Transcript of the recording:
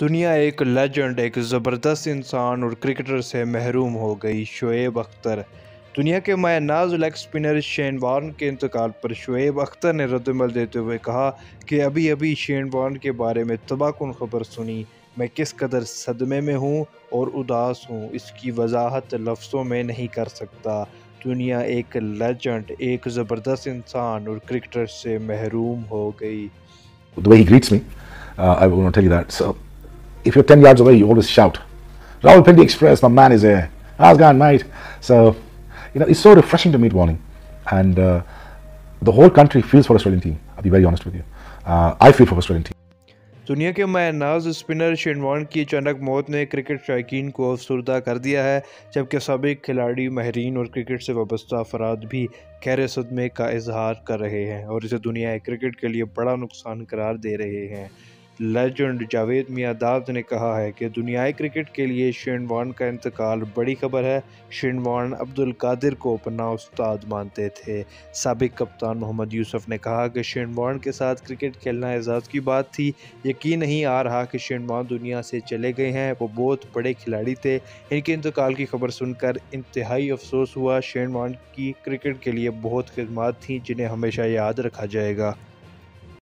دنیا ایک لیجنڈ، ایک زبردست انسان اور کرکٹر سے محروم ہو گئی۔ شعیب اختر۔ دنیا کے مایہ ناز لیگ اسپنر شین وارن کے انتقال پر شعیب اختر نے ردعمل دیتے ہوئے کہا کہ ابھی شین وارن کے بارے میں تباہ کن خبر سنی۔ میں کس قدر صدمے میں ہوں اور اداس ہوں، اس کی وضاحت لفظوں میں نہیں کر سکتا۔ دنیا ایک لیجنڈ، ایک زبردست انسان اور کرکٹر سے محروم ہو گئی۔ The way he greets me, I want to tell you that. So, if you're 10 yards away, you always shout, "Rawalpindi Express, my man is here. How's it going, mate?" So, it's so refreshing to meet Warne, and the whole country feels for Australian team. I'll be very honest with you. I feel for Australian team. دنیا کے مایہ ناز spinner Shane Warren کی اچانک موت نے cricket شائقین کو افسردہ کر دیا ہے، جبکہ سابق کھلاڑی، ماہرین اور کرکٹ سے وابستہ افراد بھی گہرے صدمے کا اظہار کر رہے ہیں اور اسے دنیا کرکٹ کے لیے بڑا نقصان قرار دے رہے ہیں۔ لیجنڈ جاوید میاں داد نے کہا ہے کہ دنیائے کرکٹ کے لیے شین وارن کا انتقال بڑی خبر ہے۔ شین وارن عبد القادر کو اپنا استاد مانتے تھے۔ سابق کپتان محمد یوسف نے کہا کہ شین وارن کے ساتھ کرکٹ کھیلنا اعزاز کی بات تھی۔ یقین نہیں آ رہا کہ شین وارن دنیا سے چلے گئے ہیں، وہ بہت بڑے کھلاڑی تھے۔ ان کے انتقال کی خبر سن کر انتہائی افسوس ہوا۔ شین وارن کی کرکٹ کے لیے بہت خدمات تھیں جنہیں ہمیشہ یاد رکھا جائے گا۔